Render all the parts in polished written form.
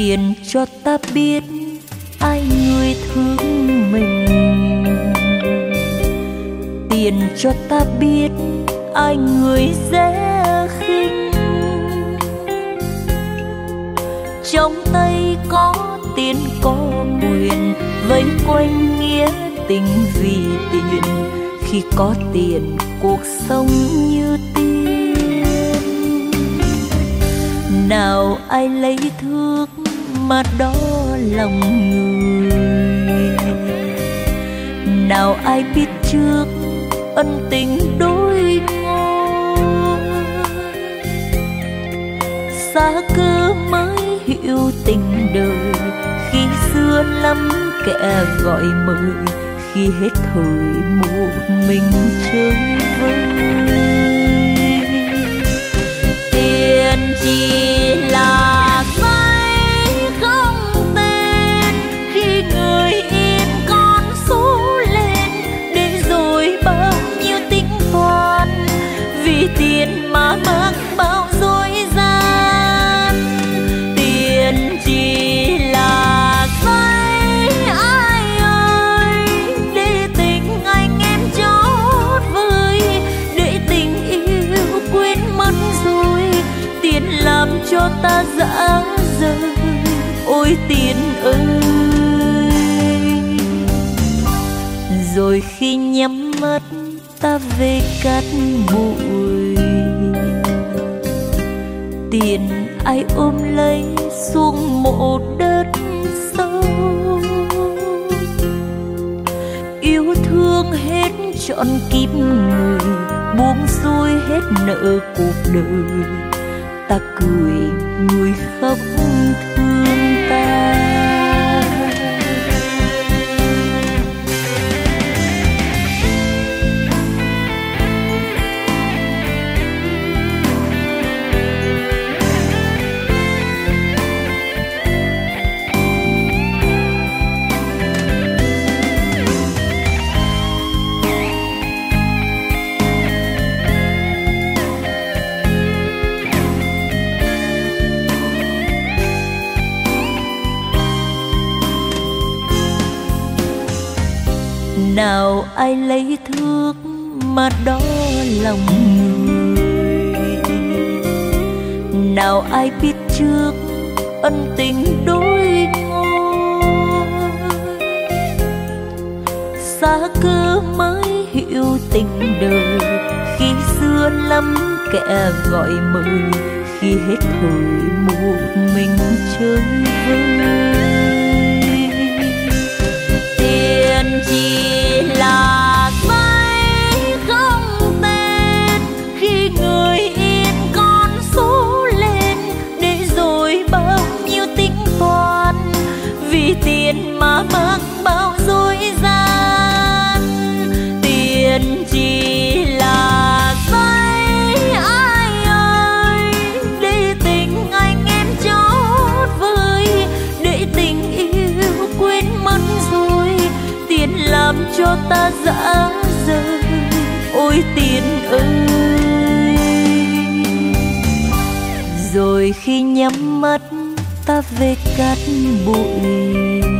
Tiền cho ta biết ai người thương mình, tiền cho ta biết ai người dễ khinh. Trong tay có tiền có quyền, vây quanh nghĩa tình vì tiền. Khi có tiền cuộc sống như tiên. Nào ai lấy thước mà đo lòng người, nào ai biết trước ân tình đôi ngôi. Xa cơ mới hiểu tình đời, khi xưa lắm kẻ gọi mời. Khi hết thời một mình chơi vơi. Tiền chỉ là giấy không tên, khi người yên con số lên. Để rồi bao nhiêu tính toán, vì tiền mà mắc bao dối gian. Tiền chỉ là giấy ai ơi, để tình anh em chót vơi. Để tình yêu quên mất rồi, tiền làm cho ta dã rời. Ôi tiền ơi, rồi khi nhắm mắt ta về cát bụi. Tiền ai ôm lấy xuống một đất sâu. Yêu thương hết trọn kiếp người, buông xuôi hết nợ cuộc đời. Ta cười người khóc thương ta. Nào ai lấy thước mà đo lòng người, nào ai biết trước ân tình đôi ngôi. Xa cơ mới hiểu tình đời, khi xưa lắm kẻ gọi mời. Khi hết thời một mình chơi vơi. Tiền chỉ là giấy không tên, khi người yên con số lên. Để rồi bao nhiêu tính toán, vì tiền mà mắc bao dối gian. Tiền chỉ là giấy ai ơi, để tình anh em chót vơi. Để tình yêu quên mất rồi, tiền làm cho ta dã rời. Ôi tiền ơi, rồi khi nhắm mắt ta về cát bụi.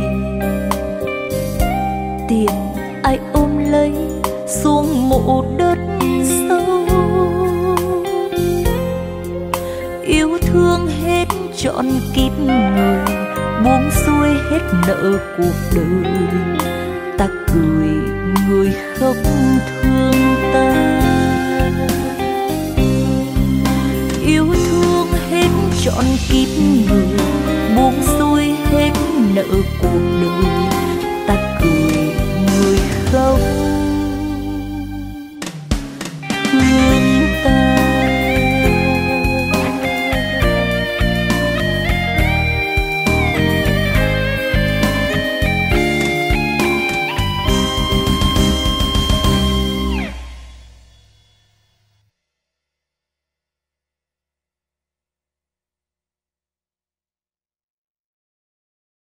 Tiền ai ôm lấy xuống một đất sâu. Yêu thương hết trọn kiếp người, buông xuôi hết nợ cuộc đời. Ta cười người khóc thương ta. Yêu thương hết trọn kiếp người, buông xuôi hết nợ cuộc